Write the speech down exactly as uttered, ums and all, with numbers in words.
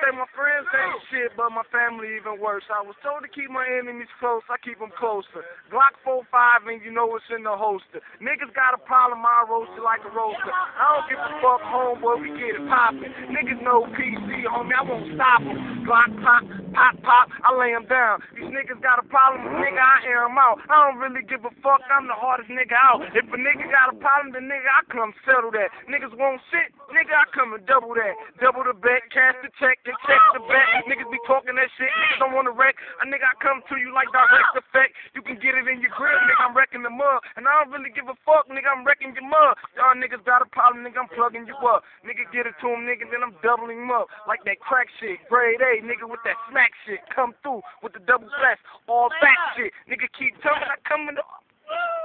say my friends ain't shit, but my family even worse. I was told to keep my enemies close, I keep them closer. Glock four five and you know what's in the holster. Niggas got a problem, I roast it like a roaster. I don't give a fuck, homeboy, we get it poppin'. Niggas know P C, homie, I won't stop them. Glock pop, pop, pop, I lay them down. These niggas got a problem, nigga, I air them out. I don't really give a fuck, I'm the hardest nigga out. If a nigga got a problem, then nigga, I come settle that. Niggas won't sit, nigga, I come and double that. Double the bet, cash the check, and check the bet. Niggas be talking that shit, niggas don't want to wreck. A nigga, I come to you like direct effect. You can get it in your grill, nigga, I'm wrecking the mud. And I don't really give a fuck, nigga, I'm wrecking your mud. Y'all niggas got a problem, nigga, I'm plugging you up. Nigga, get it to him, nigga, then I'm doubling him up. Like that crack shit, grade A, nigga, with that smack shit. Come through with the double flash, all back shit. Nigga, keep telling I come in the...